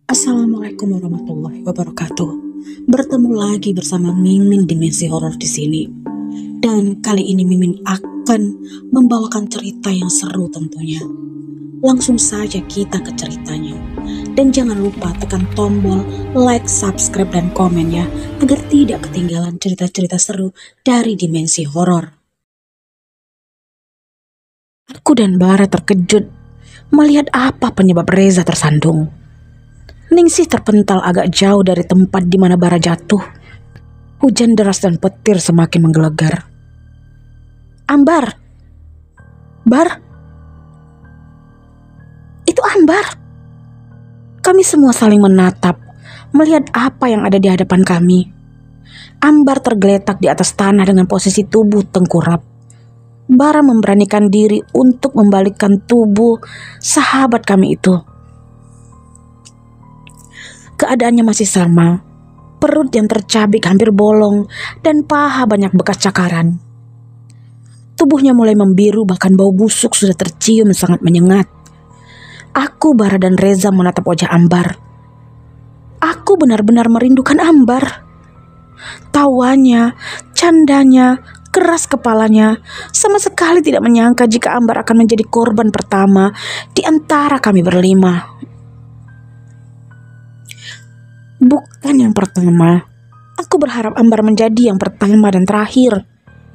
Assalamualaikum warahmatullahi wabarakatuh. Bertemu lagi bersama Mimin Dimensi Horor di sini. Dan kali ini Mimin akan membawakan cerita yang seru tentunya. Langsung saja kita ke ceritanya. Dan jangan lupa tekan tombol like, subscribe, dan komen ya, agar tidak ketinggalan cerita-cerita seru dari Dimensi Horor. Aku dan Bara terkejut melihat apa penyebab Reza tersandung. Ningsih terpental agak jauh dari tempat di mana Bara jatuh. Hujan deras dan petir semakin menggelegar. Ambar! Bar! Itu Ambar! Kami semua saling menatap, melihat apa yang ada di hadapan kami. Ambar tergeletak di atas tanah dengan posisi tubuh tengkurap. Bara memberanikan diri untuk membalikkan tubuh sahabat kami itu. Keadaannya masih sama, perut yang tercabik hampir bolong dan paha banyak bekas cakaran. Tubuhnya mulai membiru, bahkan bau busuk sudah tercium sangat menyengat. Aku, Bara, dan Reza menatap wajah Ambar. Aku benar-benar merindukan Ambar. Tawanya, candanya, keras kepalanya, sama sekali tidak menyangka jika Ambar akan menjadi korban pertama di antara kami berlima. Bukan yang pertama. Aku berharap Ambar menjadi yang pertama dan terakhir.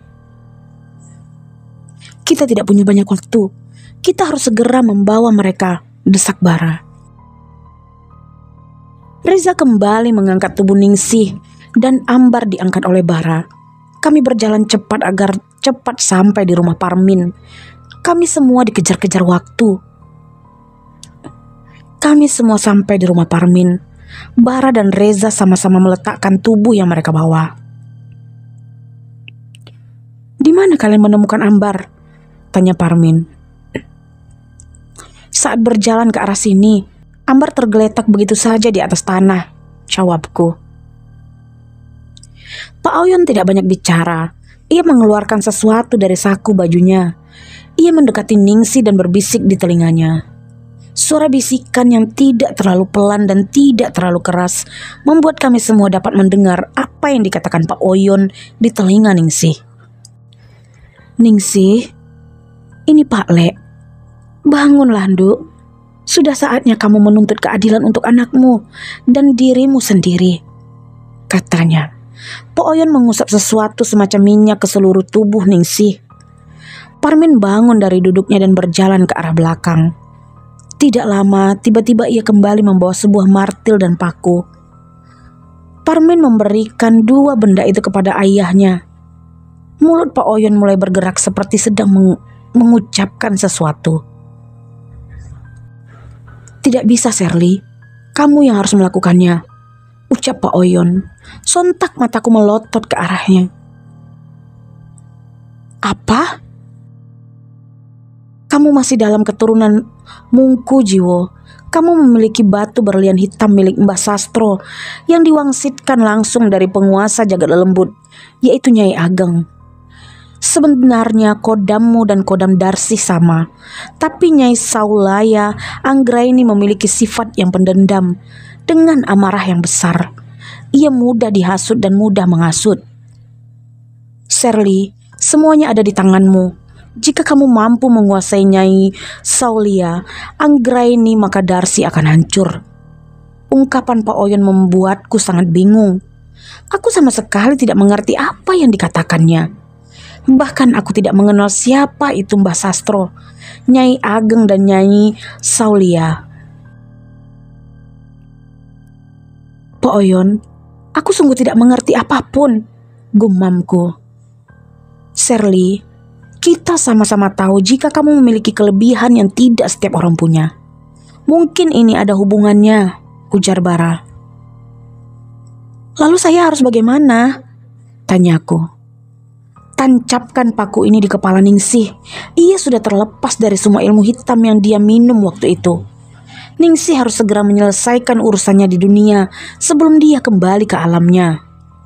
Kita tidak punya banyak waktu. Kita harus segera membawa mereka, desak Bara. Reza kembali mengangkat tubuh Ningsih dan Ambar diangkat oleh Bara. Kami berjalan cepat agar cepat sampai di rumah Parmin. Kami semua dikejar-kejar waktu. Kami semua sampai di rumah Parmin. Bara dan Reza sama-sama meletakkan tubuh yang mereka bawa. Di mana kalian menemukan Ambar? Tanya Parmin. Saat berjalan ke arah sini, Ambar tergeletak begitu saja di atas tanah, jawabku. Pak Oyon tidak banyak bicara. Ia mengeluarkan sesuatu dari saku bajunya. Ia mendekati Ningsih dan berbisik di telinganya. Suara bisikan yang tidak terlalu pelan dan tidak terlalu keras membuat kami semua dapat mendengar apa yang dikatakan Pak Oyon di telinga Ningsih. Ningsih, ini Pak Le. Bangunlah, Nduk. Sudah saatnya kamu menuntut keadilan untuk anakmu dan dirimu sendiri, katanya. Pak Oyon mengusap sesuatu semacam minyak ke seluruh tubuh Ningsih. Parmin bangun dari duduknya dan berjalan ke arah belakang. Tidak lama, tiba-tiba ia kembali membawa sebuah martil dan paku. Parmin memberikan dua benda itu kepada ayahnya. Mulut Pak Oyon mulai bergerak seperti sedang mengucapkan sesuatu. Tidak bisa, Shirley. Kamu yang harus melakukannya, ucap Pak Oyon. Sontak mataku melotot ke arahnya. Apa? Kamu masih dalam keturunan Mungku Jiwo. Kamu memiliki batu berlian hitam milik Mbah Sastro yang diwangsitkan langsung dari penguasa Jagat Lelembut, yaitu Nyai Ageng. Sebenarnya kodammu dan kodam Darsih sama, tapi Nyai Saulaya Anggraini memiliki sifat yang pendendam dengan amarah yang besar. Ia mudah dihasut dan mudah menghasut. Shirley, semuanya ada di tanganmu. Jika kamu mampu menguasai Nyai Saulia Anggraini, maka Darsi akan hancur. Ungkapan Pak Oyon membuatku sangat bingung. Aku sama sekali tidak mengerti apa yang dikatakannya. Bahkan aku tidak mengenal siapa itu Mbah Sastro, Nyai Ageng dan Nyai Saulia. Pak Oyon, aku sungguh tidak mengerti apapun, gumamku. Shirley, kita sama-sama tahu jika kamu memiliki kelebihan yang tidak setiap orang punya. Mungkin ini ada hubungannya, ujar Bara. Lalu saya harus bagaimana? Tanyaku. Tancapkan paku ini di kepala Ningsih. Ia sudah terlepas dari semua ilmu hitam yang dia minum waktu itu. Ningsih harus segera menyelesaikan urusannya di dunia sebelum dia kembali ke alamnya.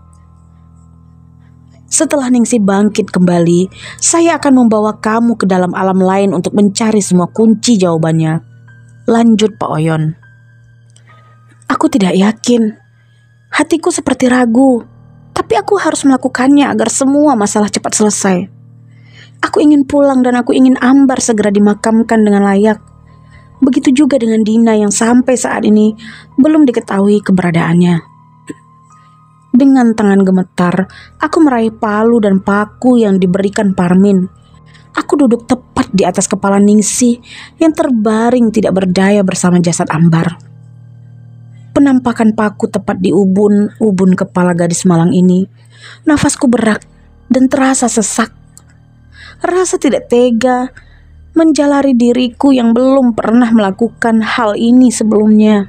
Setelah Ningsih bangkit kembali, saya akan membawa kamu ke dalam alam lain untuk mencari semua kunci jawabannya. Lanjut Pak Oyon. Aku tidak yakin. Hatiku seperti ragu. Tapi aku harus melakukannya agar semua masalah cepat selesai. Aku ingin pulang dan aku ingin Ambar segera dimakamkan dengan layak. Begitu juga dengan Dina yang sampai saat ini belum diketahui keberadaannya. Dengan tangan gemetar, aku meraih palu dan paku yang diberikan Parmin. Aku duduk tepat di atas kepala Ningsih yang terbaring tidak berdaya bersama jasad Ambar. Penampakan paku tepat di ubun kepala gadis malang ini. Nafasku berat dan terasa sesak. Rasa tidak tega menjalari diriku yang belum pernah melakukan hal ini sebelumnya.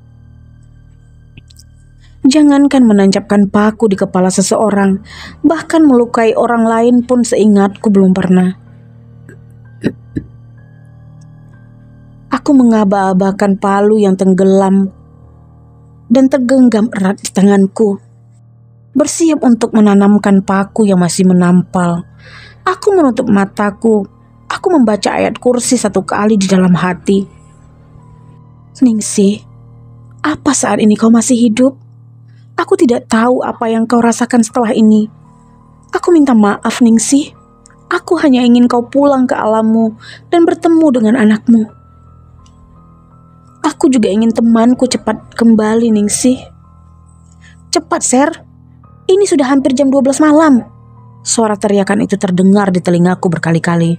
Jangankan menancapkan paku di kepala seseorang, bahkan melukai orang lain pun seingatku belum pernah. Aku mengaba-abakan palu yang tenggelam dan tergenggam erat di tanganku, bersiap untuk menanamkan paku yang masih menampal. Aku menutup mataku. Aku membaca ayat kursi 1 kali di dalam hati. Ningsih, apa saat ini kau masih hidup? Aku tidak tahu apa yang kau rasakan setelah ini. Aku minta maaf, Ningsih. Aku hanya ingin kau pulang ke alammu dan bertemu dengan anakmu. Aku juga ingin temanku cepat kembali, Ningsih. Cepat, Ser. Ini sudah hampir jam 12 malam. Suara teriakan itu terdengar di telingaku berkali-kali.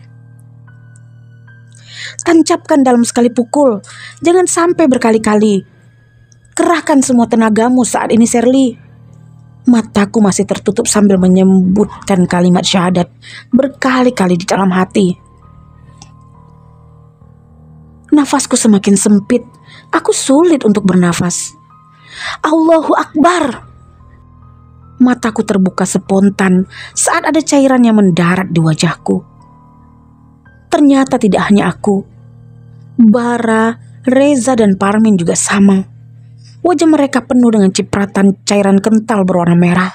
Tancapkan dalam sekali pukul. Jangan sampai berkali-kali. Kerahkan semua tenagamu saat ini, Serly. Mataku masih tertutup sambil menyebutkan kalimat syahadat berkali-kali di dalam hati. Nafasku semakin sempit. Aku sulit untuk bernafas. Allahu Akbar. Mataku terbuka spontan saat ada cairan yang mendarat di wajahku. Ternyata tidak hanya aku. Bara, Reza dan Parmin juga sama. Wajah mereka penuh dengan cipratan cairan kental berwarna merah.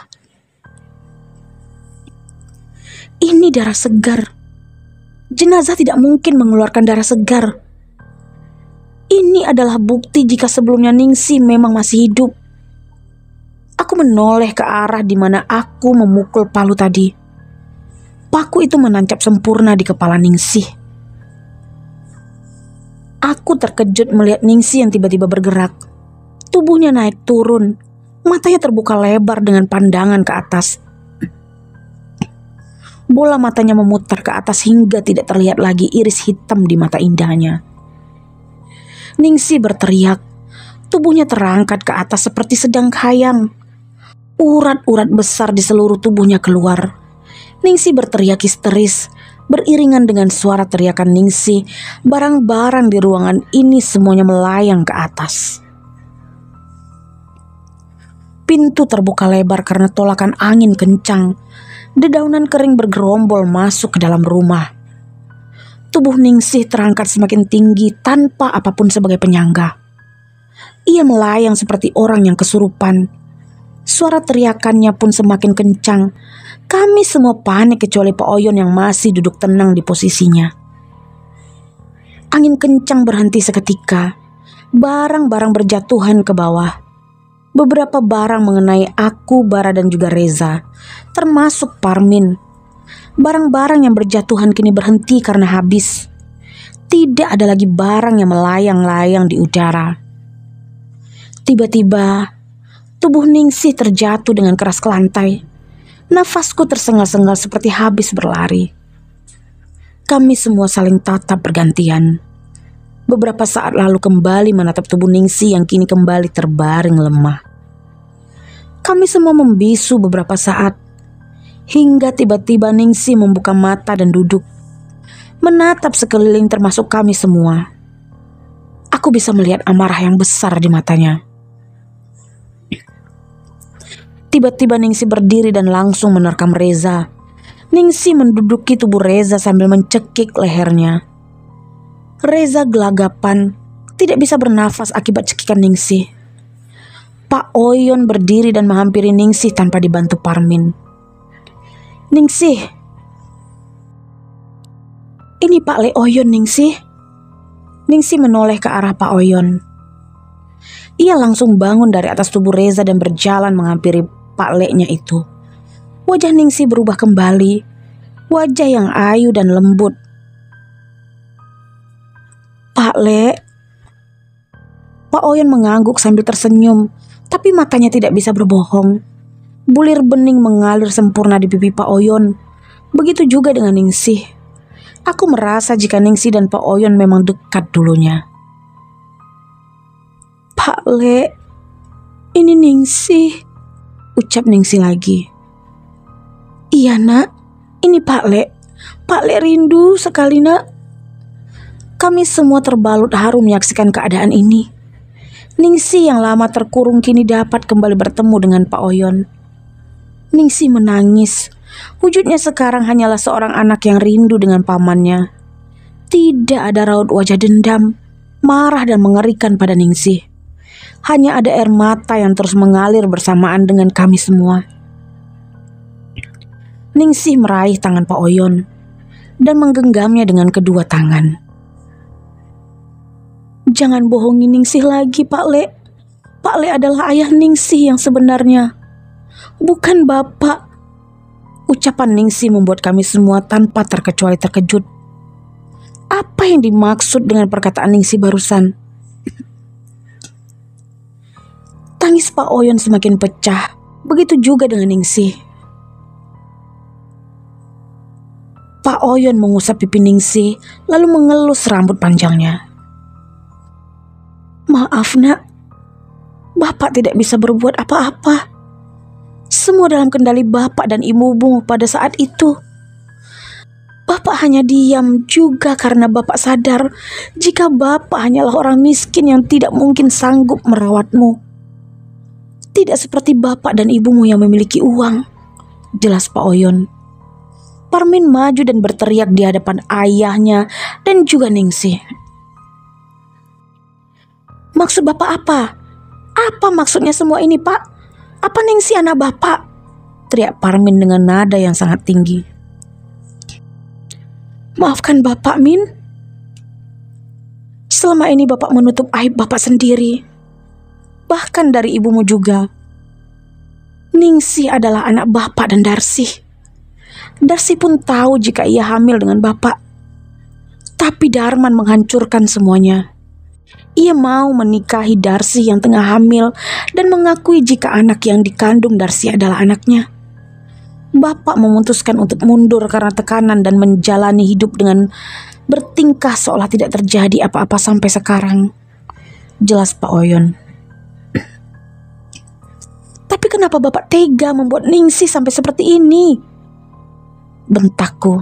Ini darah segar. Jenazah tidak mungkin mengeluarkan darah segar. Ini adalah bukti jika sebelumnya Ningsih memang masih hidup. Aku menoleh ke arah di mana aku memukul palu tadi. Paku itu menancap sempurna di kepala Ningsih. Aku terkejut melihat Ningsih yang tiba-tiba bergerak. Tubuhnya naik turun, matanya terbuka lebar dengan pandangan ke atas. Bola matanya memutar ke atas hingga tidak terlihat lagi iris hitam di mata indahnya. Ningsih berteriak, tubuhnya terangkat ke atas seperti sedang kayang. Urat-urat besar di seluruh tubuhnya keluar. Ningsih berteriak histeris. Beriringan dengan suara teriakan Ningsih, barang-barang di ruangan ini semuanya melayang ke atas. Pintu terbuka lebar karena tolakan angin kencang. Dedaunan kering bergerombol masuk ke dalam rumah. Tubuh Ningsih terangkat semakin tinggi tanpa apapun sebagai penyangga. Ia melayang seperti orang yang kesurupan. Suara teriakannya pun semakin kencang. Kami semua panik kecuali Pak Oyon yang masih duduk tenang di posisinya. Angin kencang berhenti seketika. Barang-barang berjatuhan ke bawah. Beberapa barang mengenai aku, Bara dan juga Reza, termasuk Parmin. Barang-barang yang berjatuhan kini berhenti karena habis. Tidak ada lagi barang yang melayang-layang di udara. Tiba-tiba, tubuh Ningsih terjatuh dengan keras ke lantai. Nafasku tersengal-sengal seperti habis berlari. Kami semua saling tatap bergantian. Beberapa saat lalu kembali menatap tubuh Ningsih yang kini kembali terbaring lemah. Kami semua membisu beberapa saat, hingga tiba-tiba Ningsih membuka mata dan duduk, menatap sekeliling termasuk kami semua. Aku bisa melihat amarah yang besar di matanya. Tiba-tiba Ningsih berdiri dan langsung menerkam Reza. Ningsih menduduki tubuh Reza sambil mencekik lehernya. Reza gelagapan, tidak bisa bernafas akibat cekikan Ningsih. Pak Oyon berdiri dan menghampiri Ningsih tanpa dibantu Parmin. Ningsih, ini Pak Le Oyon, Ningsih. Ningsih menoleh ke arah Pak Oyon. Ia langsung bangun dari atas tubuh Reza dan berjalan menghampiri Pak Leknya itu. Wajah Ningsih berubah kembali, wajah yang ayu dan lembut. "Pak Lek." Pak Oyon mengangguk sambil tersenyum, tapi matanya tidak bisa berbohong. Bulir bening mengalir sempurna di pipi Pak Oyon. Begitu juga dengan Ningsih. Aku merasa jika Ningsih dan Pak Oyon memang dekat dulunya. "Pak Lek, ini Ningsih," ucap Ningsih lagi. "Iya nak, ini Pak Lek. Pak Lek rindu sekali nak." Kami semua terbalut haru menyaksikan keadaan ini. Ningsih yang lama terkurung kini dapat kembali bertemu dengan Pak Oyon. Ningsih menangis. Wujudnya sekarang hanyalah seorang anak yang rindu dengan pamannya. Tidak ada raut wajah dendam, marah dan mengerikan pada Ningsih. Hanya ada air mata yang terus mengalir bersamaan dengan kami semua. Ningsih meraih tangan Pak Oyon dan menggenggamnya dengan kedua tangan. "Jangan bohongi Ningsih lagi, Pak Lek. Pak Lek adalah ayah Ningsih yang sebenarnya, bukan bapak." Ucapan Ningsih membuat kami semua tanpa terkecuali terkejut. Apa yang dimaksud dengan perkataan Ningsih barusan? Tangis Pak Oyon semakin pecah, begitu juga dengan Ningsih. Pak Oyon mengusap pipi Ningsih lalu mengelus rambut panjangnya. "Maaf nak, bapak tidak bisa berbuat apa-apa. Semua dalam kendali bapak dan ibumu pada saat itu. Bapak hanya diam juga karena bapak sadar jika bapak hanyalah orang miskin yang tidak mungkin sanggup merawatmu. Tidak seperti bapak dan ibumu yang memiliki uang," jelas Pak Oyon. Parmin maju dan berteriak di hadapan ayahnya dan juga Ningsih. "Maksud bapak apa? Apa maksudnya semua ini, Pak? Apa Ningsih anak bapak?" teriak Parmin dengan nada yang sangat tinggi. "Maafkan bapak, Min. Selama ini bapak menutup aib bapak sendiri, bahkan dari ibumu juga. Ningsih adalah anak bapak dan Darsi. Darsi pun tahu jika ia hamil dengan bapak. Tapi Darman menghancurkan semuanya. Ia mau menikahi Darsi yang tengah hamil dan mengakui jika anak yang dikandung Darsi adalah anaknya. Bapak memutuskan untuk mundur karena tekanan dan menjalani hidup dengan bertingkah seolah tidak terjadi apa-apa sampai sekarang," jelas Pak Oyon. "Tapi kenapa bapak tega membuat Ningsih sampai seperti ini?" bentakku.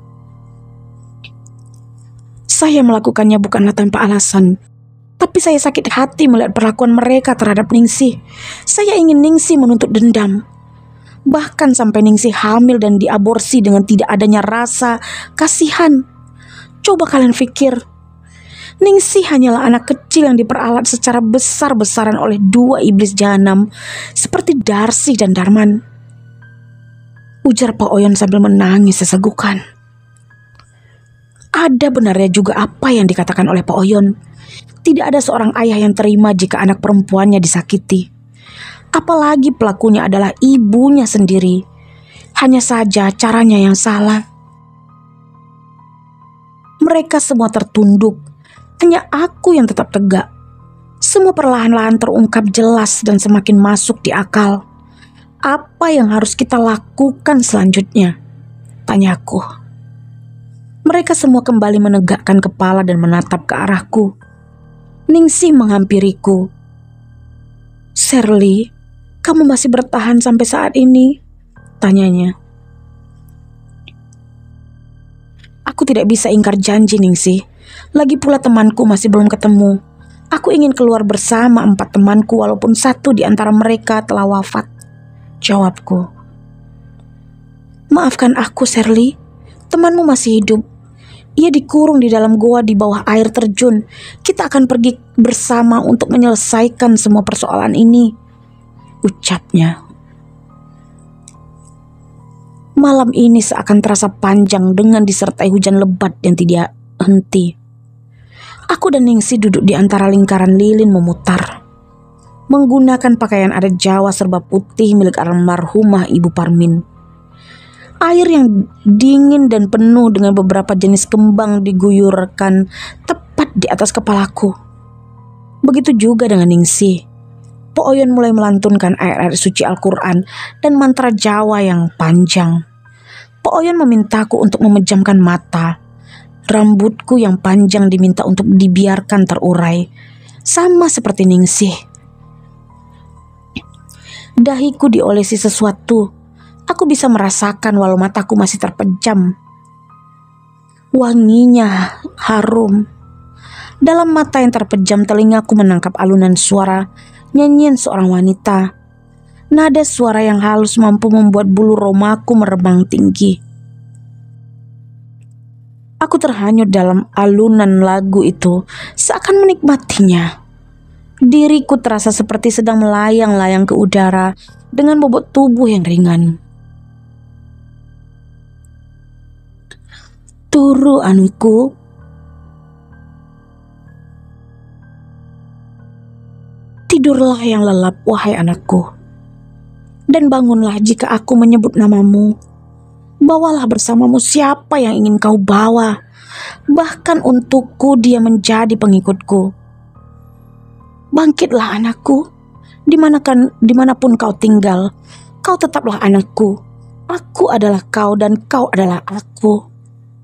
"Saya melakukannya bukanlah tanpa alasan. Tapi saya sakit hati melihat perlakuan mereka terhadap Ningsih. Saya ingin Ningsih menuntut dendam. Bahkan sampai Ningsih hamil dan diaborsi dengan tidak adanya rasa kasihan. Coba kalian pikir, Ningsih hanyalah anak kecil yang diperalat secara besar-besaran oleh dua iblis jahanam seperti Darsi dan Darman," ujar Pak Oyon sambil menangis sesegukan. Ada benarnya juga apa yang dikatakan oleh Pak Oyon. Tidak ada seorang ayah yang terima jika anak perempuannya disakiti. Apalagi pelakunya adalah ibunya sendiri. Hanya saja caranya yang salah. Mereka semua tertunduk. Hanya aku yang tetap tegak. Semua perlahan-lahan terungkap jelas dan semakin masuk di akal. Apa yang harus kita lakukan selanjutnya? Tanyaku. Mereka semua kembali menegakkan kepala dan menatap ke arahku. Ningsih menghampiriku. "Sherly, kamu masih bertahan sampai saat ini?" tanyanya. Aku tidak bisa ingkar janji, Ningsih. Lagi pula temanku masih belum ketemu. Aku ingin keluar bersama 4 temanku walaupun 1 di antara mereka telah wafat, jawabku. "Maafkan aku, Sherly. Temanmu masih hidup. Ia dikurung di dalam goa di bawah air terjun. Kita akan pergi bersama untuk menyelesaikan semua persoalan ini," ucapnya. Malam ini seakan terasa panjang dengan disertai hujan lebat yang tidak henti. Aku dan Ningsih duduk di antara lingkaran lilin memutar. menggunakan pakaian adat Jawa serba putih milik almarhumah Ibu Parmin. Air yang dingin dan penuh dengan beberapa jenis kembang diguyurkan tepat di atas kepalaku. Begitu juga dengan Ningsih. Po Oyon mulai melantunkan ayat-ayat suci Al-Quran dan mantra Jawa yang panjang. Po Oyon memintaku untuk memejamkan mata. Rambutku yang panjang diminta untuk dibiarkan terurai, sama seperti Ningsih. Dahiku diolesi sesuatu. Aku bisa merasakan walau mataku masih terpejam. Wanginya harum. Dalam mata yang terpejam, telingaku menangkap alunan suara nyanyian seorang wanita. Nada suara yang halus mampu membuat bulu romaku merebang tinggi. Aku terhanyut dalam alunan lagu itu, seakan menikmatinya. Diriku terasa seperti sedang melayang-layang ke udara dengan bobot tubuh yang ringan. Turu anakku, tidurlah yang lelap wahai anakku, dan bangunlah jika aku menyebut namamu. Bawalah bersamamu siapa yang ingin kau bawa, bahkan untukku dia menjadi pengikutku. Bangkitlah anakku, dimanapun kau tinggal, kau tetaplah anakku. Aku adalah kau dan kau adalah aku.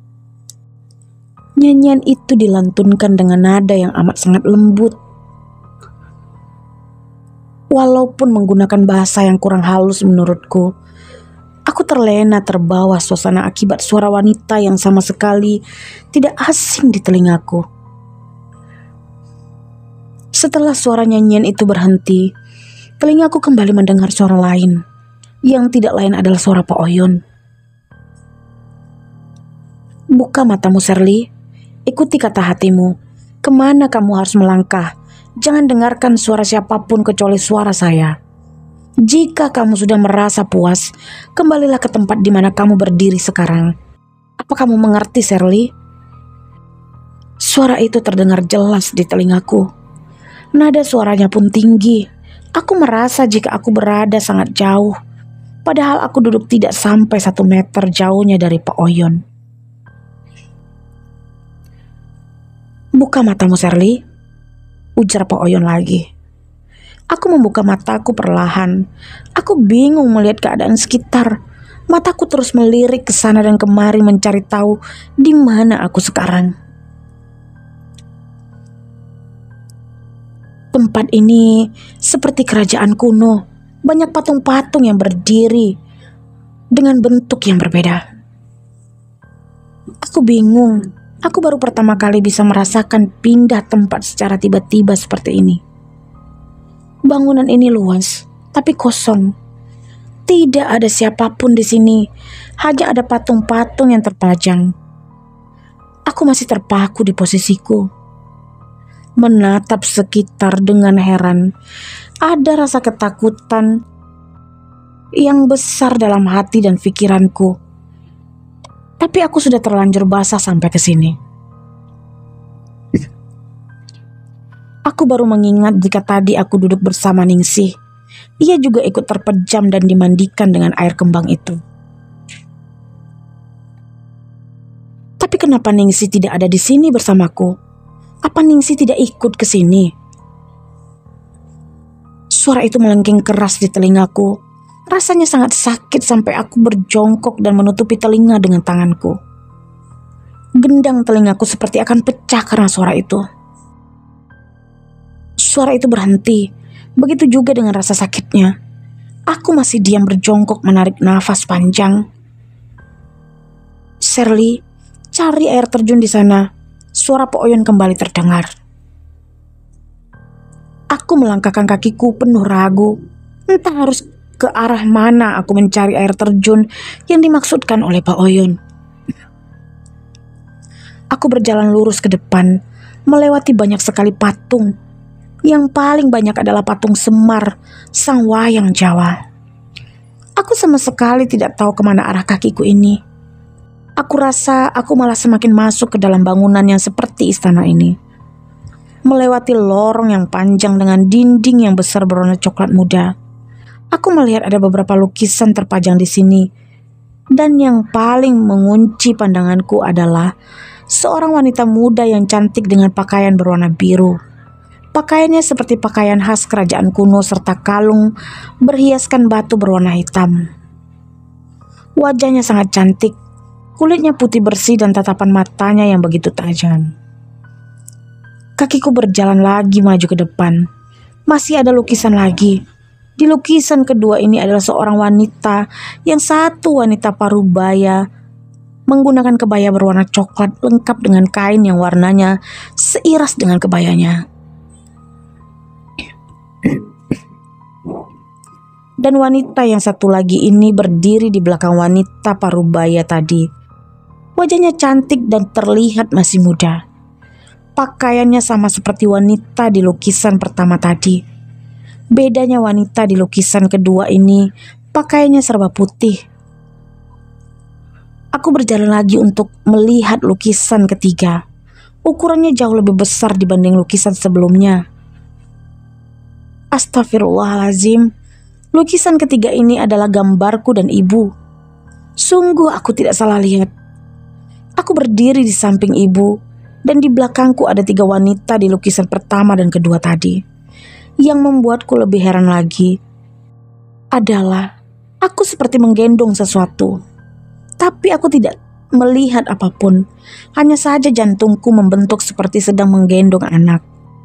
Nyanyian itu dilantunkan dengan nada yang amat sangat lembut. Walaupun menggunakan bahasa yang kurang halus menurutku, aku terlena terbawa suasana akibat suara wanita yang sama sekali tidak asing di telingaku. Setelah suara nyanyian itu berhenti, telingaku kembali mendengar suara lain, yang tidak lain adalah suara Po Oyon. Buka matamu, Sherly. Ikuti kata hatimu. Kemana kamu harus melangkah? Jangan dengarkan suara siapapun kecuali suara saya. Jika kamu sudah merasa puas, kembalilah ke tempat di mana kamu berdiri sekarang. Apa kamu mengerti, Sherly? Suara itu terdengar jelas di telingaku. Nada suaranya pun tinggi. Aku merasa jika aku berada sangat jauh, padahal aku duduk tidak sampai 1 meter jauhnya dari Po Oyon. Buka matamu, Sherly, ujar Po Oyon lagi. Aku membuka mataku perlahan. Aku bingung melihat keadaan sekitar. Mataku terus melirik ke sana dan kemari mencari tahu di mana aku sekarang. Tempat ini seperti kerajaan kuno. Banyak patung-patung yang berdiri dengan bentuk yang berbeda. Aku bingung. Aku baru pertama kali bisa merasakan pindah tempat secara tiba-tiba seperti ini. Bangunan ini luas, tapi kosong. Tidak ada siapapun di sini, hanya ada patung-patung yang terpajang. Aku masih terpaku di posisiku, menatap sekitar dengan heran. Ada rasa ketakutan yang besar dalam hati dan pikiranku. Tapi aku sudah terlanjur basah sampai ke sini. Aku baru mengingat jika tadi aku duduk bersama Ningsih. Ia juga ikut terpejam dan dimandikan dengan air kembang itu. Tapi kenapa Ningsih tidak ada di sini bersamaku? Apa Ningsih tidak ikut ke sini? Suara itu melengking keras di telingaku. Rasanya sangat sakit sampai aku berjongkok dan menutupi telinga dengan tanganku. Gendang telingaku seperti akan pecah karena suara itu. Suara itu berhenti, begitu juga dengan rasa sakitnya. Aku masih diam berjongkok menarik nafas panjang. Sherly, cari air terjun di sana. Suara Po Oyon kembali terdengar. Aku melangkahkan kakiku penuh ragu. Entah harus ke arah mana aku mencari air terjun yang dimaksudkan oleh Po Oyon. Aku berjalan lurus ke depan, melewati banyak sekali patung. Yang paling banyak adalah patung Semar, sang wayang Jawa. Aku sama sekali tidak tahu kemana arah kakiku ini. Aku rasa aku malah semakin masuk ke dalam bangunan yang seperti istana ini. melewati lorong yang panjang dengan dinding yang besar berwarna coklat muda. Aku melihat ada beberapa lukisan terpajang di sini, dan yang paling mengunci pandanganku adalah seorang wanita muda yang cantik dengan pakaian berwarna biru. Pakaiannya seperti pakaian khas kerajaan kuno serta kalung berhiaskan batu berwarna hitam. Wajahnya sangat cantik, kulitnya putih bersih dan tatapan matanya yang begitu tajam. Kakiku berjalan lagi maju ke depan. Masih ada lukisan lagi. Di lukisan kedua ini adalah seorang wanita, yang satu wanita parubaya menggunakan kebaya berwarna coklat lengkap dengan kain yang warnanya seiras dengan kebayanya. Dan wanita yang satu lagi ini berdiri di belakang wanita parubaya tadi. Wajahnya cantik dan terlihat masih muda. Pakaiannya sama seperti wanita di lukisan pertama tadi. Bedanya wanita di lukisan kedua ini, pakaiannya serba putih. Aku berjalan lagi untuk melihat lukisan ketiga. Ukurannya jauh lebih besar dibanding lukisan sebelumnya. Astagfirullahalazim, lukisan ketiga ini adalah gambarku dan ibu. Sungguh aku tidak salah lihat. Aku berdiri di samping ibu, dan di belakangku ada 3 wanita di lukisan pertama dan kedua tadi. Yang membuatku lebih heran lagi adalah aku seperti menggendong sesuatu, tapi aku tidak melihat apapun. Hanya saja jantungku membentuk seperti sedang menggendong anak.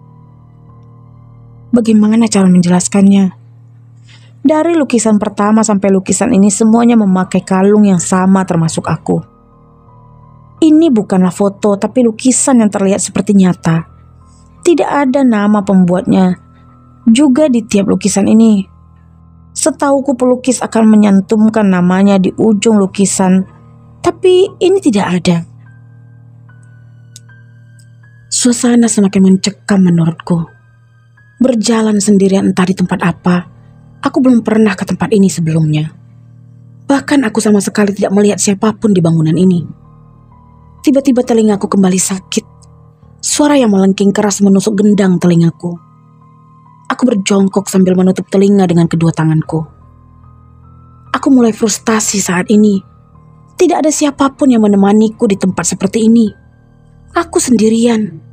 Bagaimana cara menjelaskannya? Dari lukisan pertama sampai lukisan ini semuanya memakai kalung yang sama termasuk aku. Ini bukanlah foto tapi lukisan yang terlihat seperti nyata. Tidak ada nama pembuatnya juga di tiap lukisan ini. Setauku pelukis akan menyantumkan namanya di ujung lukisan, tapi ini tidak ada. Suasana semakin mencekam menurutku. Berjalan sendirian entah di tempat apa. Aku belum pernah ke tempat ini sebelumnya. Bahkan aku sama sekali tidak melihat siapapun di bangunan ini. Tiba-tiba telingaku kembali sakit. Suara yang melengking keras menusuk gendang telingaku. Aku berjongkok sambil menutup telinga dengan kedua tanganku. Aku mulai frustasi saat ini. Tidak ada siapapun yang menemaniku di tempat seperti ini. Aku sendirian.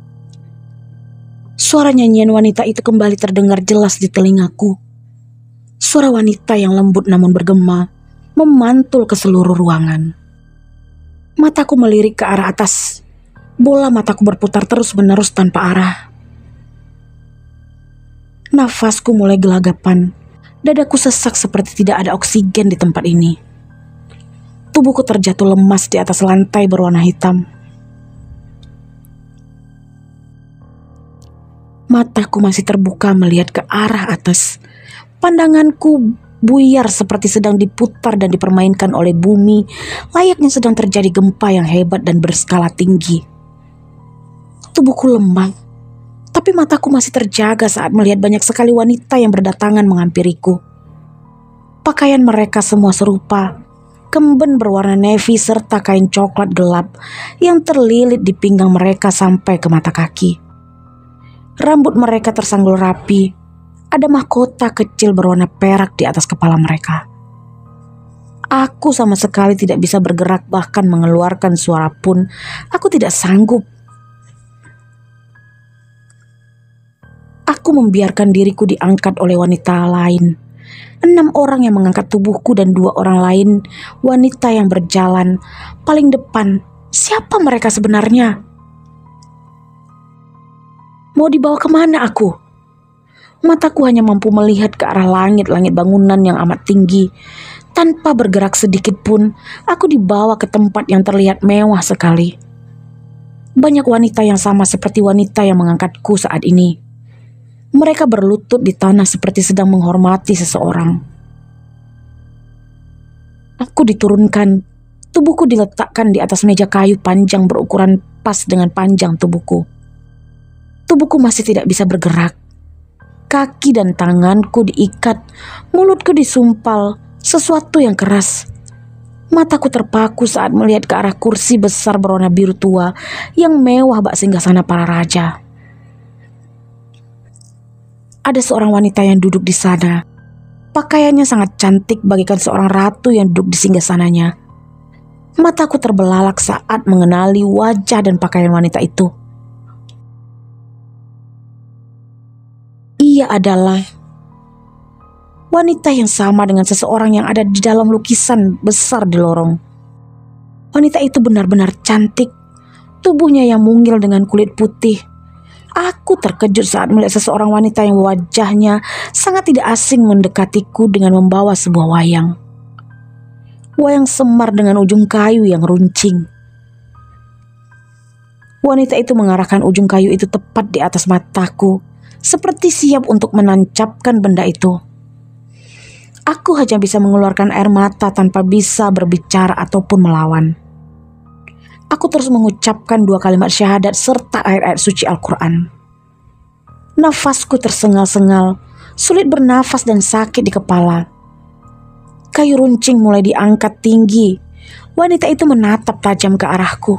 Suara nyanyian wanita itu kembali terdengar jelas di telingaku. Suara wanita yang lembut namun bergema memantul ke seluruh ruangan. Mataku melirik ke arah atas. Bola mataku berputar terus-menerus tanpa arah. Nafasku mulai gelagapan. Dadaku sesak seperti tidak ada oksigen di tempat ini. Tubuhku terjatuh lemas di atas lantai berwarna hitam. Mataku masih terbuka melihat ke arah atas. Pandanganku buyar seperti sedang diputar dan dipermainkan oleh bumi, layaknya sedang terjadi gempa yang hebat dan berskala tinggi. Tubuhku lemah, tapi mataku masih terjaga saat melihat banyak sekali wanita yang berdatangan menghampiriku. Pakaian mereka semua serupa, kemben berwarna navy serta kain coklat gelap yang terlilit di pinggang mereka sampai ke mata kaki. Rambut mereka tersanggul rapi, ada mahkota kecil berwarna perak di atas kepala mereka. Aku sama sekali tidak bisa bergerak, bahkan mengeluarkan suara pun aku tidak sanggup. Aku membiarkan diriku diangkat oleh wanita lain. 6 orang yang mengangkat tubuhku dan 2 orang lain wanita yang berjalan paling depan. Siapa mereka sebenarnya? Mau dibawa kemana aku? Mataku hanya mampu melihat ke arah langit-langit bangunan yang amat tinggi. Tanpa bergerak sedikit pun, aku dibawa ke tempat yang terlihat mewah sekali. Banyak wanita yang sama seperti wanita yang mengangkatku saat ini. Mereka berlutut di tanah seperti sedang menghormati seseorang. Aku diturunkan, tubuhku diletakkan di atas meja kayu panjang berukuran pas dengan panjang tubuhku. Tubuhku masih tidak bisa bergerak. Kaki dan tanganku diikat, mulutku disumpal, sesuatu yang keras. Mataku terpaku saat melihat ke arah kursi besar berwarna biru tua yang mewah bak singgasana para raja. Ada seorang wanita yang duduk di sana. Pakaiannya sangat cantik bagaikan seorang ratu yang duduk di singgasananya. Mataku terbelalak saat mengenali wajah dan pakaian wanita itu. Ia adalah wanita yang sama dengan seseorang yang ada di dalam lukisan besar di lorong. Wanita itu benar-benar cantik. Tubuhnya yang mungil dengan kulit putih. Aku terkejut saat melihat seseorang wanita yang wajahnya sangat tidak asing mendekatiku dengan membawa sebuah wayang. Wayang semar dengan ujung kayu yang runcing. Wanita itu mengarahkan ujung kayu itu tepat di atas mataku, seperti siap untuk menancapkan benda itu. Aku hanya bisa mengeluarkan air mata tanpa bisa berbicara ataupun melawan. Aku terus mengucapkan 2 kalimat syahadat serta ayat-ayat suci Al-Quran. Nafasku tersengal-sengal, sulit bernafas dan sakit di kepala. Kayu runcing mulai diangkat tinggi. Wanita itu menatap tajam ke arahku.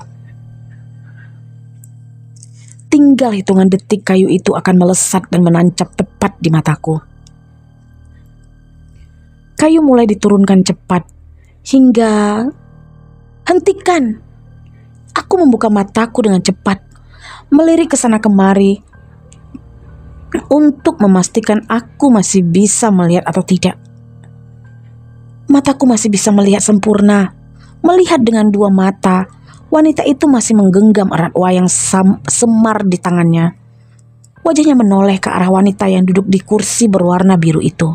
Tinggal hitungan detik kayu itu akan melesat dan menancap tepat di mataku. Kayu mulai diturunkan cepat hingga... Hentikan! Aku membuka mataku dengan cepat, melirik ke sana kemari untuk memastikan aku masih bisa melihat atau tidak. Mataku masih bisa melihat sempurna. Melihat dengan 2 mata, wanita itu masih menggenggam erat wayang semar di tangannya. Wajahnya menoleh ke arah wanita yang duduk di kursi berwarna biru itu.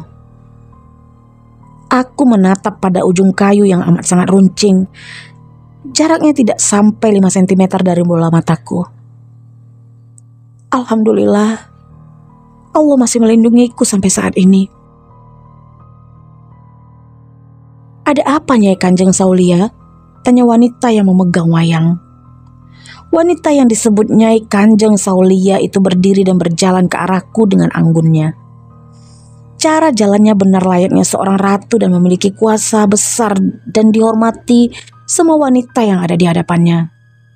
Aku menatap pada ujung kayu yang amat sangat runcing. Jaraknya tidak sampai 5 cm dari bola mataku. Alhamdulillah, Allah masih melindungiku sampai saat ini. Ada apa Nyai Kanjeng Saulia? Tanya wanita yang memegang wayang. Wanita yang disebut Nyai Kanjeng Saulia itu berdiri dan berjalan ke arahku dengan anggunnya. Cara jalannya benar layaknya seorang ratu dan memiliki kuasa besar dan dihormati semua wanita yang ada di hadapannya.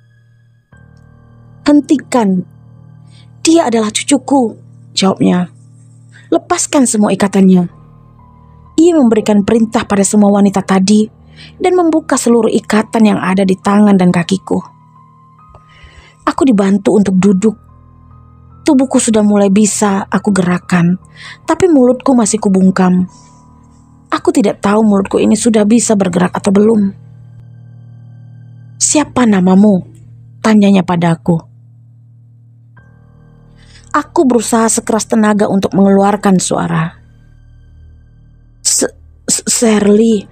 Hentikan, dia adalah cucuku, jawabnya. Lepaskan semua ikatannya. Ia memberikan perintah pada semua wanita tadi dan membuka seluruh ikatan yang ada di tangan dan kakiku. Aku dibantu untuk duduk. Tubuhku sudah mulai bisa aku gerakan, tapi mulutku masih kubungkam. Aku tidak tahu mulutku ini sudah bisa bergerak atau belum. Siapa namamu? Tanyanya padaku. Aku berusaha sekeras tenaga untuk mengeluarkan suara. Shirley.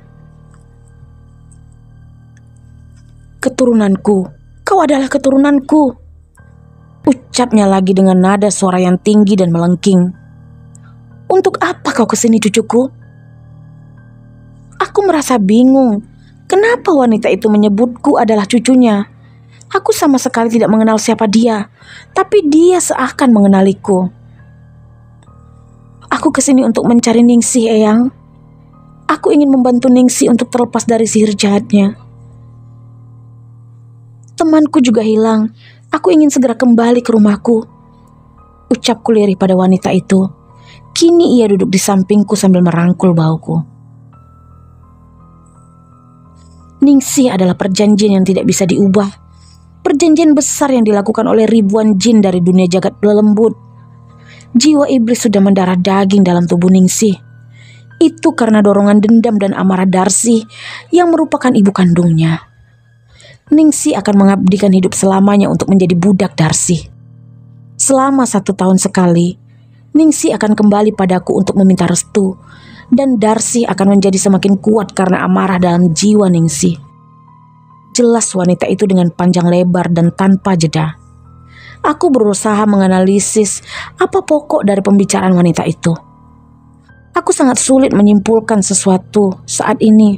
Keturunanku. Kau adalah keturunanku. Ucapnya lagi dengan nada suara yang tinggi dan melengking. Untuk apa kau kesini, cucuku? Aku merasa bingung. Kenapa wanita itu menyebutku adalah cucunya? Aku sama sekali tidak mengenal siapa dia, tapi dia seakan mengenaliku. Aku kesini untuk mencari Ningsih, Eyang. Aku ingin membantu Ningsih untuk terlepas dari sihir jahatnya. Temanku juga hilang. Aku ingin segera kembali ke rumahku. Ucapku lirih pada wanita itu. Kini ia duduk di sampingku sambil merangkul bahuku. Ningsih adalah perjanjian yang tidak bisa diubah. Perjanjian besar yang dilakukan oleh ribuan jin dari dunia jagat lelembut. Jiwa iblis sudah mendarah daging dalam tubuh Ningsih. Itu karena dorongan dendam dan amarah Darsi yang merupakan ibu kandungnya. Ningsih akan mengabdikan hidup selamanya untuk menjadi budak Darsi. Selama 1 tahun sekali, Ningsih akan kembali padaku untuk meminta restu. Dan Darsi akan menjadi semakin kuat karena amarah dalam jiwa Ningsih. Jelas wanita itu dengan panjang lebar dan tanpa jeda. Aku berusaha menganalisis apa pokok dari pembicaraan wanita itu. Aku sangat sulit menyimpulkan sesuatu saat ini.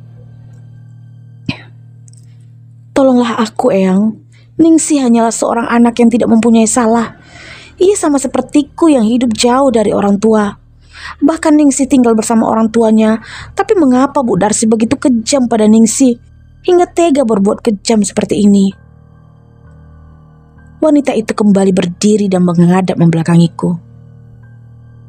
Tolonglah aku, Eyang. Ningsih hanyalah seorang anak yang tidak mempunyai salah. Ia sama sepertiku yang hidup jauh dari orang tua. Bahkan Ningsih tinggal bersama orang tuanya. Tapi mengapa Bu Darsi begitu kejam pada Ningsih hingga tega berbuat kejam seperti ini? Wanita itu kembali berdiri dan menghadap membelakangiku.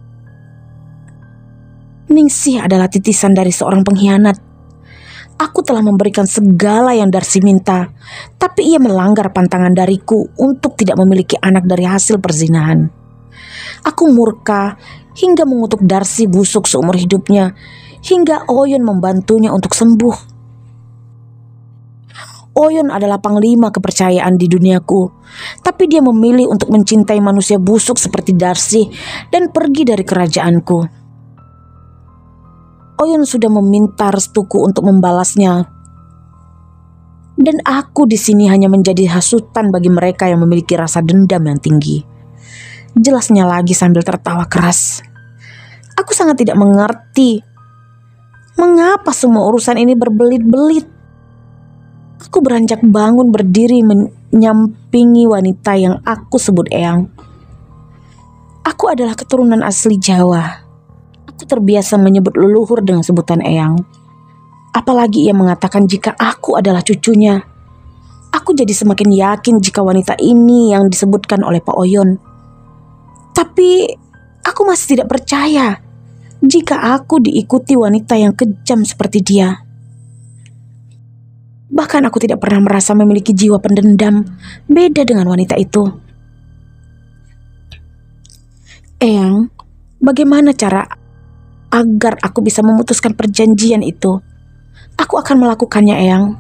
Ningsih adalah titisan dari seorang pengkhianat. Aku telah memberikan segala yang Darsi minta, tapi ia melanggar pantangan dariku untuk tidak memiliki anak dari hasil perzinahan. Aku murka hingga mengutuk Darsi busuk seumur hidupnya, hingga Oyon membantunya untuk sembuh. Oyon adalah panglima kepercayaan di duniaku, tapi dia memilih untuk mencintai manusia busuk seperti Darsi dan pergi dari kerajaanku. Oyon sudah meminta restuku untuk membalasnya, dan aku di sini hanya menjadi hasutan bagi mereka yang memiliki rasa dendam yang tinggi. Jelasnya lagi sambil tertawa keras. Aku sangat tidak mengerti mengapa semua urusan ini berbelit-belit. Aku beranjak bangun berdiri menyampingi wanita yang aku sebut Eyang. Aku adalah keturunan asli Jawa. Aku terbiasa menyebut leluhur dengan sebutan Eyang. Apalagi ia mengatakan jika aku adalah cucunya. Aku jadi semakin yakin jika wanita ini yang disebutkan oleh Pak Oyon. Tapi aku masih tidak percaya jika aku diikuti wanita yang kejam seperti dia. Bahkan aku tidak pernah merasa memiliki jiwa pendendam, beda dengan wanita itu. Eyang, bagaimana cara agar aku bisa memutuskan perjanjian itu? Aku akan melakukannya, Eyang.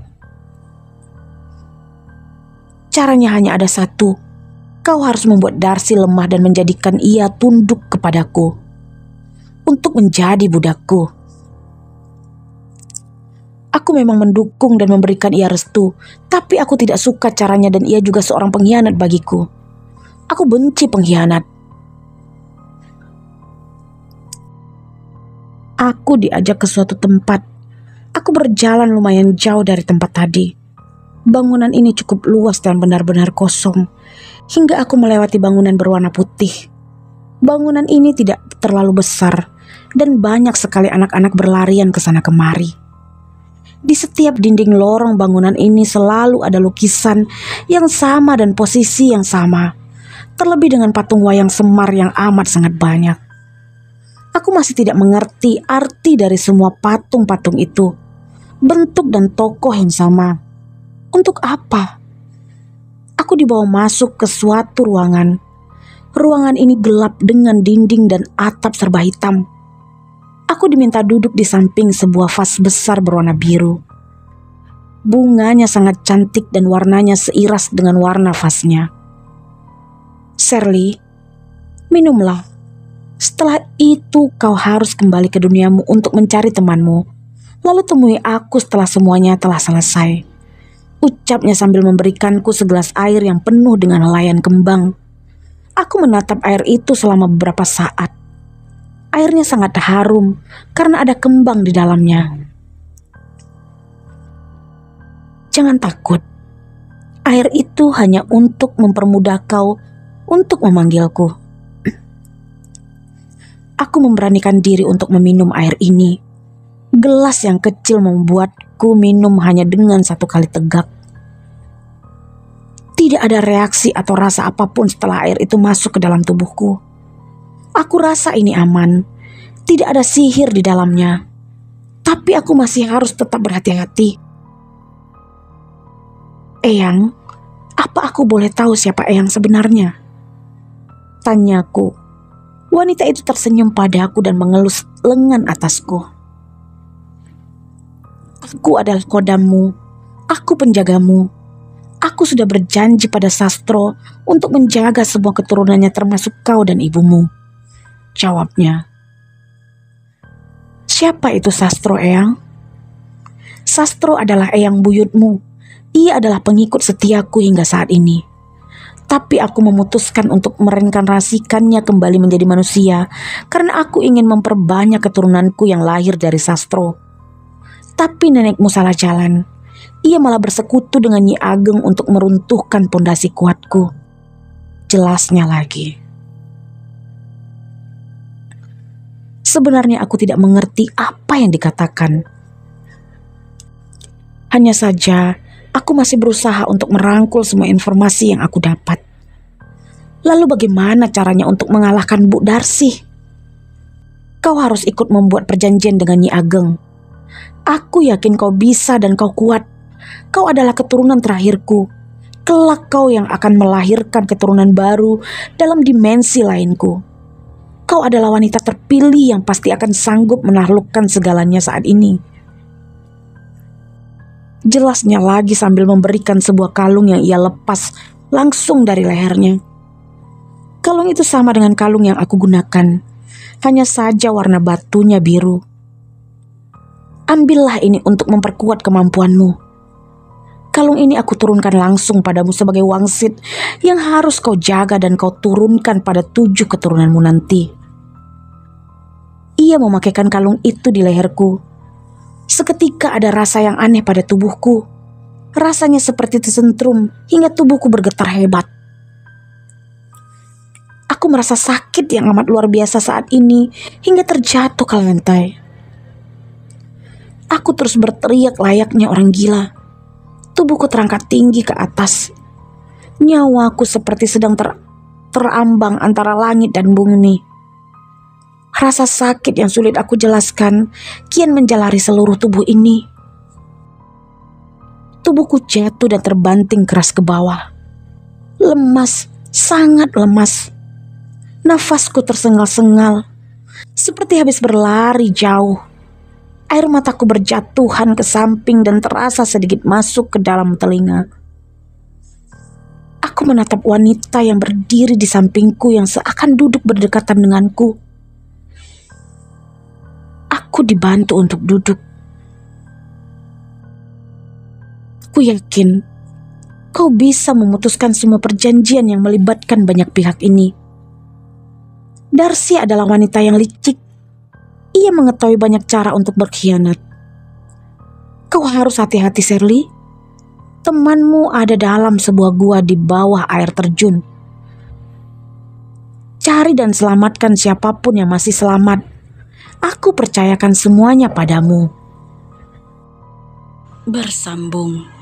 Caranya hanya ada satu. Kau harus membuat Darsi lemah dan menjadikan ia tunduk kepadaku untuk menjadi budakku. Aku memang mendukung dan memberikan ia restu, tapi aku tidak suka caranya dan ia juga seorang pengkhianat bagiku. Aku benci pengkhianat. Aku diajak ke suatu tempat. Aku berjalan lumayan jauh dari tempat tadi. Bangunan ini cukup luas dan benar-benar kosong, hingga aku melewati bangunan berwarna putih. Bangunan ini tidak terlalu besar, dan banyak sekali anak-anak berlarian ke sana kemari. Di setiap dinding lorong bangunan ini selalu ada lukisan yang sama dan posisi yang sama, terlebih dengan patung wayang Semar yang amat sangat banyak. Aku masih tidak mengerti arti dari semua patung-patung itu, bentuk dan tokoh yang sama. Untuk apa? Aku dibawa masuk ke suatu ruangan. Ruangan ini gelap dengan dinding dan atap serba hitam. Aku diminta duduk di samping sebuah vas besar berwarna biru. Bunganya sangat cantik dan warnanya seiras dengan warna vasnya. Shirley, minumlah. Setelah itu kau harus kembali ke duniamu untuk mencari temanmu. Lalu temui aku setelah semuanya telah selesai. Ucapnya sambil memberikanku segelas air yang penuh dengan helaian kembang. Aku menatap air itu selama beberapa saat. Airnya sangat harum karena ada kembang di dalamnya. Jangan takut. Air itu hanya untuk mempermudah kau untuk memanggilku. Aku memberanikan diri untuk meminum air ini. Gelas yang kecil membuatku minum hanya dengan satu kali tegak. Tidak ada reaksi atau rasa apapun setelah air itu masuk ke dalam tubuhku. Aku rasa ini aman, tidak ada sihir di dalamnya. Tapi aku masih harus tetap berhati-hati. Eyang, apa aku boleh tahu siapa Eyang sebenarnya? Tanyaku. Wanita itu tersenyum padaku dan mengelus lengan atasku. Aku adalah kodammu, aku penjagamu. Aku sudah berjanji pada Sastro untuk menjaga semua keturunannya termasuk kau dan ibumu. Jawabnya. Siapa itu Sastro, Eyang? Sastro adalah Eyang buyutmu. Ia adalah pengikut setiaku hingga saat ini. Tapi aku memutuskan untuk mereinkarnasikannya kembali menjadi manusia karena aku ingin memperbanyak keturunanku yang lahir dari Sastro. Tapi nenekmu salah jalan. Ia malah bersekutu dengan Nyi Ageng untuk meruntuhkan pondasi kuatku. Jelasnya lagi. Sebenarnya aku tidak mengerti apa yang dikatakan. Hanya saja aku masih berusaha untuk merangkul semua informasi yang aku dapat. Lalu bagaimana caranya untuk mengalahkan Bu Darsi? Kau harus ikut membuat perjanjian dengan Nyi Ageng. Aku yakin kau bisa dan kau kuat. Kau adalah keturunan terakhirku. Kelak kau yang akan melahirkan keturunan baru dalam dimensi lainku. Kau adalah wanita terpilih yang pasti akan sanggup menaklukkan segalanya saat ini. Jelasnya lagi sambil memberikan sebuah kalung yang ia lepas langsung dari lehernya. Kalung itu sama dengan kalung yang aku gunakan, hanya saja warna batunya biru. Ambillah ini untuk memperkuat kemampuanmu. Kalung ini aku turunkan langsung padamu sebagai wangsit yang harus kau jaga dan kau turunkan pada 7 keturunanmu nanti. Ia memakaikan kalung itu di leherku. Seketika ada rasa yang aneh pada tubuhku. Rasanya seperti tersentrum hingga tubuhku bergetar hebat. Aku merasa sakit yang amat luar biasa saat ini hingga terjatuh ke lantai. Aku terus berteriak layaknya orang gila. Tubuhku terangkat tinggi ke atas. Nyawaku seperti sedang terambang antara langit dan bumi. Rasa sakit yang sulit aku jelaskan kian menjalari seluruh tubuh ini. Tubuhku jatuh dan terbanting keras ke bawah. Lemas, sangat lemas. Nafasku tersengal-sengal, seperti habis berlari jauh. Air mataku berjatuhan ke samping dan terasa sedikit masuk ke dalam telinga. Aku menatap wanita yang berdiri di sampingku yang seakan duduk berdekatan denganku. Aku dibantu untuk duduk. Aku yakin kau bisa memutuskan semua perjanjian yang melibatkan banyak pihak ini. Darcy adalah wanita yang licik. Ia mengetahui banyak cara untuk berkhianat. Kau harus hati-hati, Shirley. Temanmu ada dalam sebuah gua di bawah air terjun. Cari dan selamatkan siapapun yang masih selamat. Aku percayakan semuanya padamu. Bersambung.